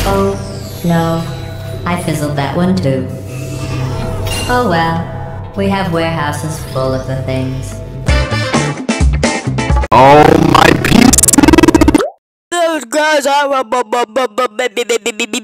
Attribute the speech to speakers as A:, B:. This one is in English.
A: Oh, no. I fizzled that one too. Oh well. We have warehouses full of the things.
B: Oh my people!
C: Those girls are